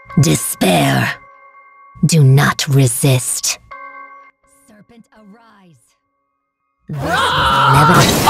Despair. Do not resist. Serpent arise. This was inevitable.